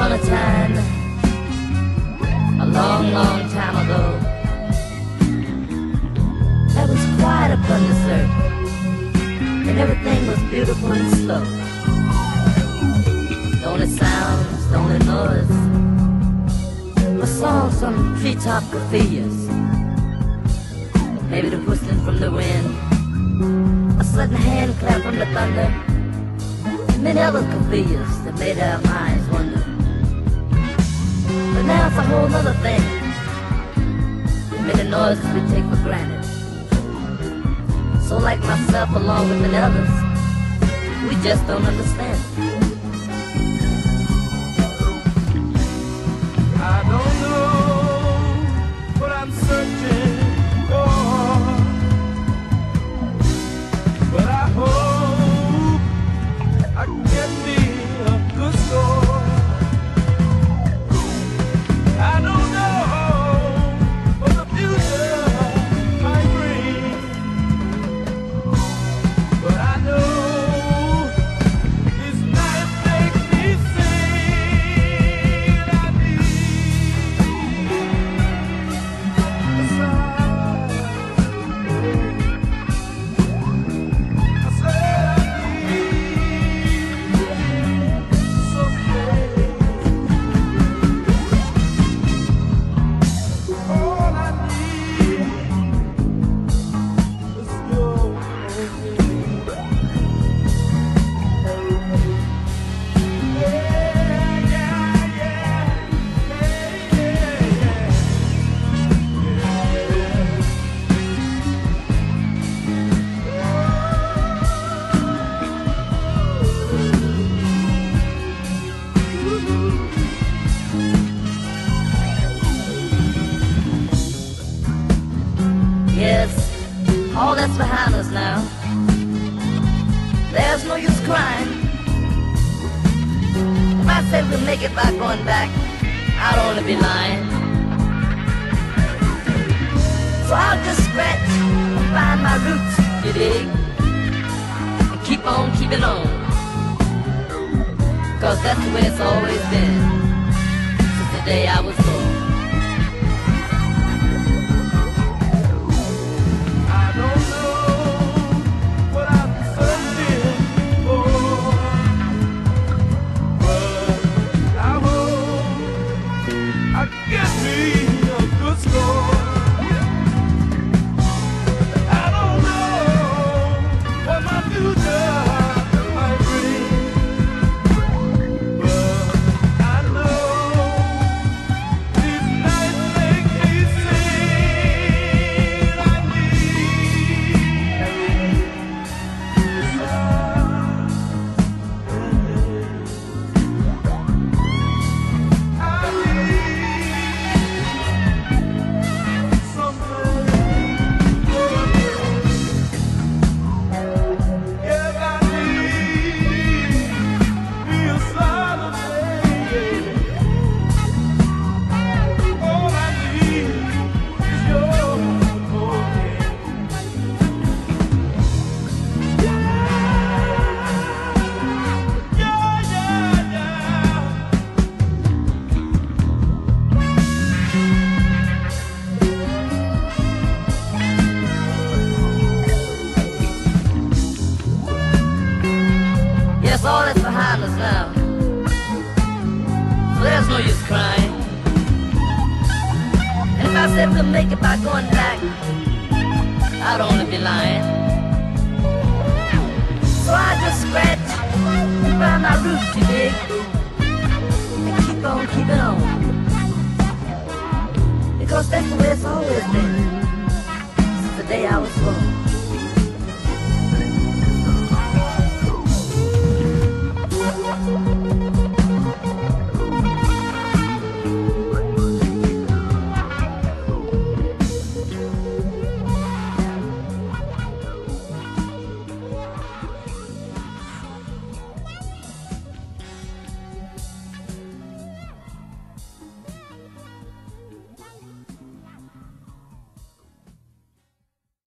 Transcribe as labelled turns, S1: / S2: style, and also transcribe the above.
S1: upon a time, a long, long time ago, there was quiet upon this earth, and everything was beautiful and slow. The only sounds, the only noise was songs from treetop cafes, maybe the whistling from the wind, a sudden hand clap from the thunder, and many other cafes that made our minds wonder. But now it's a whole other thing, many noises we take for granted. So like myself along with many others, we just don't understand.
S2: I don't know what I'm searching for, but I hope I can get me a good score. I don't know what the future might bring, but I know this night makes me sing. I need a sign. I said I need something. All I need is your
S1: Yes, all that's behind us now. There's no use crying. If I said we'll make it by going back, I'd only be lying. So I'll just scratch and find my roots, you dig? And keep on keeping on. 'Cause that's the way it's always been since the day I was born.
S2: I don't know what I'm searching for, but I hope I get me a good score. I don't know what my future might bring, but I know these nights make me sing. I need a sign. I need something. Yes, I need me a sign of day. All I need is your support.
S1: Yes, all that's behind us now. So there's no use crying. And if I said we'll make it by going back, I'd only be lying. So I just scratch and find my roots, you dig? And keep on keeping on. Because that's the way it's always been.